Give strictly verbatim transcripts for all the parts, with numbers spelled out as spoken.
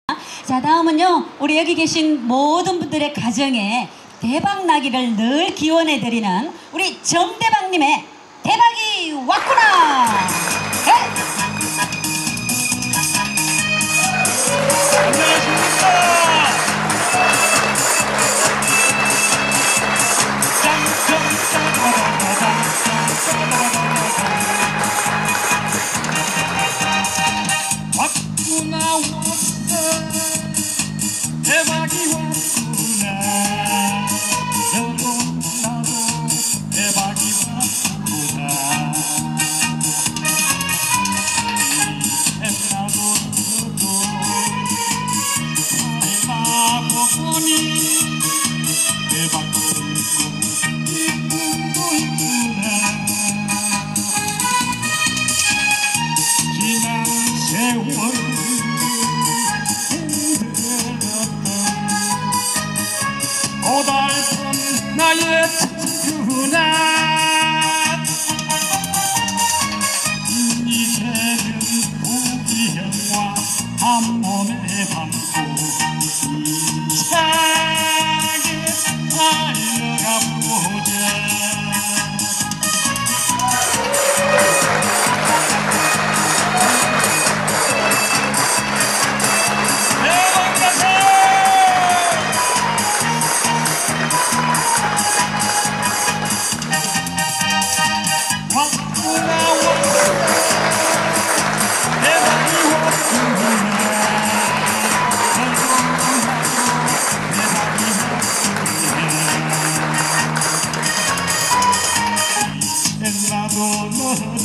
자, 다음은요, 우리 여기 계신 모든 분들의 가정에 대박 나기를 늘 기원해 드리는 우리 정대박님의 대박이 왔구나. 네. 왔구나 왔어 대박이 왔구나 너도 나도 대박이 왔구나 나도 너도 닮아보니 대박도 있고 이쁨도 있구나 지난 세월 고달픈 나의 친구나 이제는 부귀영화 한 몸에 담고 힘차게 달려가 보자. 나도 너도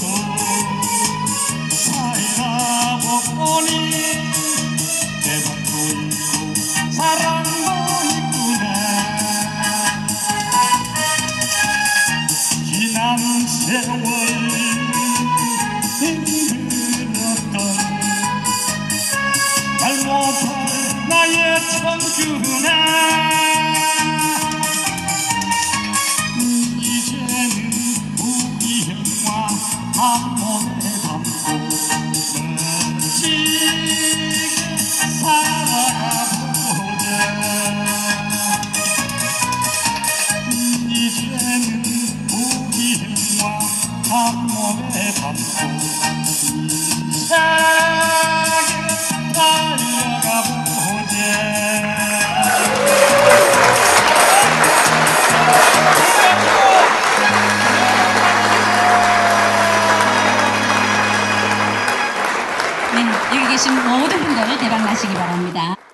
살아보니 대박도 있고 사랑도 있구나 지난 세월 힘들었던 잘못한 나의 청춘아 한 몸에 담고 멋지게 살아보자. 이제는 우리와 한 몸에 담고 힘차게 달려가 보자. 네, 여기 계신 모든 분들 대박 나시기 바랍니다.